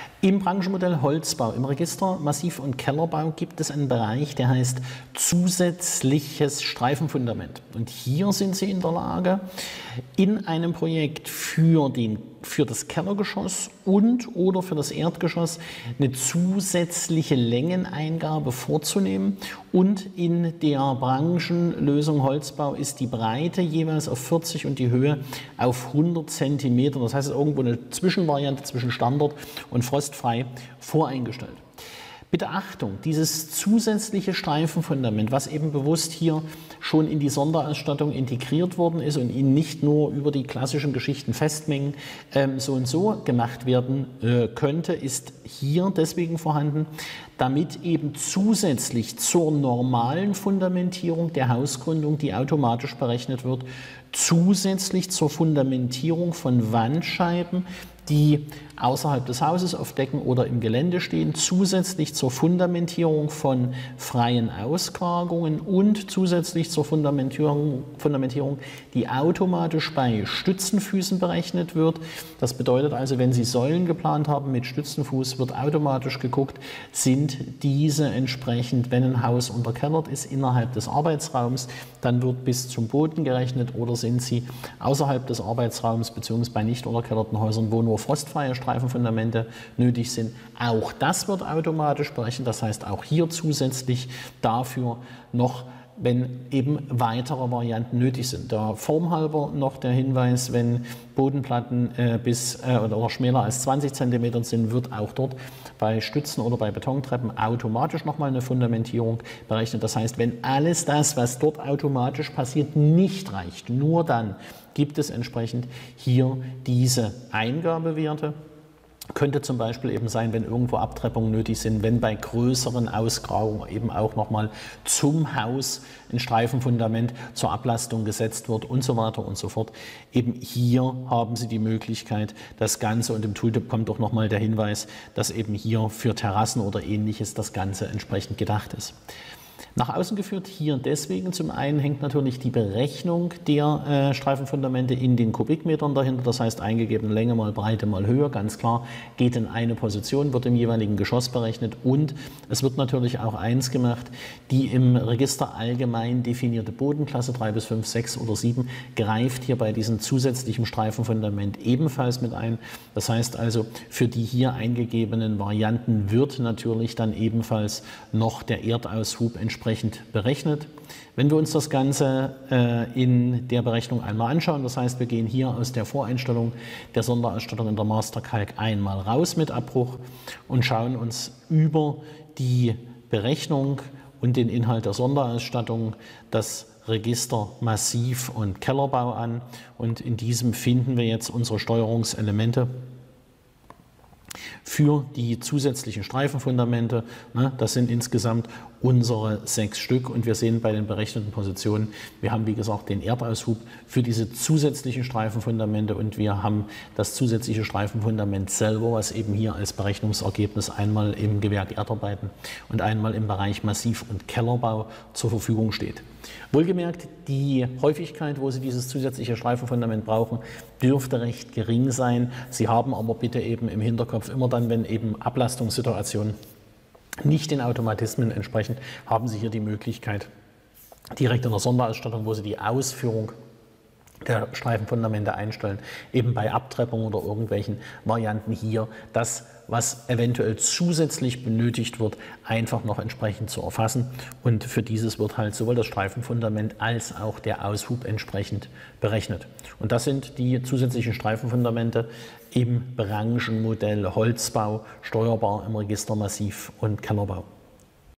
Im Branchenmodell Holzbau, im Register Massiv- und Kellerbau gibt es einen Bereich, der heißt zusätzliches Streifenfundament. Und hier sind Sie in der Lage, in einem Projekt für das Kellergeschoss oder für das Erdgeschoss eine zusätzliche Längeneingabe vorzunehmen. Und in der Branchenlösung Holzbau ist die Breite jeweils auf 40 und die Höhe auf 100 cm. Das heißt, irgendwo eine Zwischenvariante zwischen Standard und frostfrei voreingestellt. Bitte Achtung, dieses zusätzliche Streifenfundament, was eben bewusst hier schon in die Sonderausstattung integriert worden ist und Ihnen nicht nur über die klassischen Geschichten Festmengen so und so gemacht werden könnte, ist hier deswegen vorhanden, damit eben zusätzlich zur normalen Fundamentierung der Hausgründung, die automatisch berechnet wird, zusätzlich zur Fundamentierung von Wandscheiben, die außerhalb des Hauses auf Decken oder im Gelände stehen, zusätzlich zur Fundamentierung von freien Auskragungen und zusätzlich zur Fundamentierung, die automatisch bei Stützenfüßen berechnet wird. Das bedeutet also, wenn Sie Säulen geplant haben mit Stützenfuß, wird automatisch geguckt, sind diese entsprechend, wenn ein Haus unterkellert ist, innerhalb des Arbeitsraums, dann wird bis zum Boden gerechnet, oder sind sie außerhalb des Arbeitsraums bzw. bei nicht unterkellerten Häusern, wo nur frostfreie Streifenfundamente nötig sind. Auch das wird automatisch berechnet, das heißt auch hier zusätzlich dafür noch, wenn eben weitere Varianten nötig sind. Der Form halber noch der Hinweis, wenn Bodenplatten oder schmäler als 20 cm sind, wird auch dort bei Stützen oder bei Betontreppen automatisch nochmal eine Fundamentierung berechnet. Das heißt, wenn alles das, was dort automatisch passiert, nicht reicht, nur dann gibt es entsprechend hier diese Eingabewerte. Könnte zum Beispiel eben sein, wenn irgendwo Abtreppungen nötig sind, wenn bei größeren Ausgrabungen eben auch nochmal zum Haus ein Streifenfundament zur Ablastung gesetzt wird und so weiter und so fort. Eben hier haben Sie die Möglichkeit, das Ganze, und im Tooltip kommt doch nochmal der Hinweis, dass eben hier für Terrassen oder Ähnliches das Ganze entsprechend gedacht ist. Nach außen geführt hier deswegen, zum einen hängt natürlich die Berechnung der Streifenfundamente in den Kubikmetern dahinter, das heißt eingegebene Länge mal Breite mal Höhe, ganz klar, geht in eine Position, wird im jeweiligen Geschoss berechnet, und es wird natürlich auch eins gemacht, die im Register allgemein definierte Bodenklasse 3 bis 5, 6 oder 7 greift hier bei diesem zusätzlichen Streifenfundament ebenfalls mit ein. Das heißt also, für die hier eingegebenen Varianten wird natürlich dann ebenfalls noch der Erdaushub entsprechend berechnet. Wenn wir uns das Ganze in der Berechnung einmal anschauen, das heißt, wir gehen hier aus der Voreinstellung der Sonderausstattung in der Mastercalc einmal raus mit Abbruch und schauen uns über die Berechnung und den Inhalt der Sonderausstattung das Register Massiv- und Kellerbau an, und in diesem finden wir jetzt unsere Steuerungselemente für die zusätzlichen Streifenfundamente. Das sind insgesamt unsere 6 Stück, und wir sehen bei den berechneten Positionen, wir haben wie gesagt den Erdaushub für diese zusätzlichen Streifenfundamente, und wir haben das zusätzliche Streifenfundament selber, was eben hier als Berechnungsergebnis einmal im Gewerk Erdarbeiten und einmal im Bereich Massiv- und Kellerbau zur Verfügung steht. Wohlgemerkt, die Häufigkeit, wo Sie dieses zusätzliche Streifenfundament brauchen, dürfte recht gering sein. Sie haben aber bitte eben im Hinterkopf immer dann, wenn eben Ablastungssituationen nicht den Automatismen entsprechen, haben Sie hier die Möglichkeit, direkt in der Sonderausstattung, wo Sie die Ausführung der Streifenfundamente einstellen, eben bei Abtreppung oder irgendwelchen Varianten hier das, was eventuell zusätzlich benötigt wird, einfach noch entsprechend zu erfassen, und für dieses wird halt sowohl das Streifenfundament als auch der Aushub entsprechend berechnet. Und das sind die zusätzlichen Streifenfundamente im Branchenmodell Holzbau, steuerbar im Register Massiv- und Kellerbau.